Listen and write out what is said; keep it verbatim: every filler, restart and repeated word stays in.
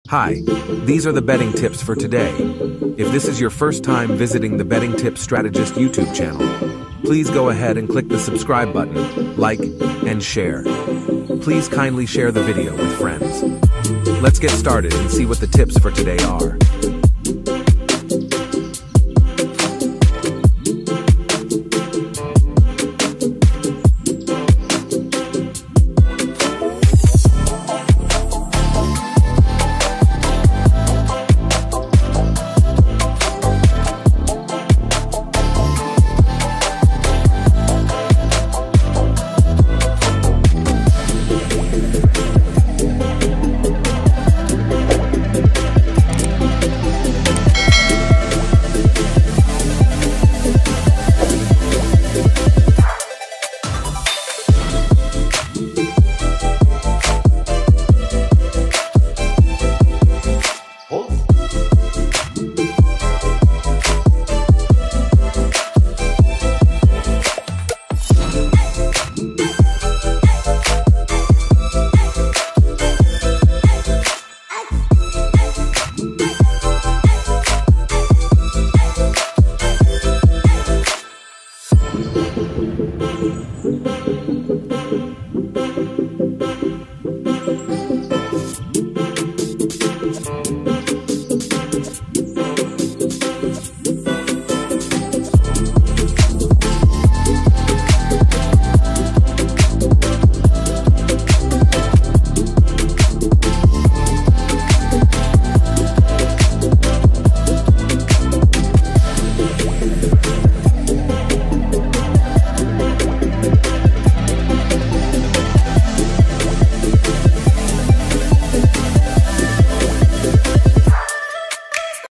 Hi, these are the betting tips for today. If this is your first time visiting the Betting Tips Strategist YouTube channel, please go ahead and click the subscribe button, like, and share. Please kindly share the video with friends. Let's get started and see what the tips for today are.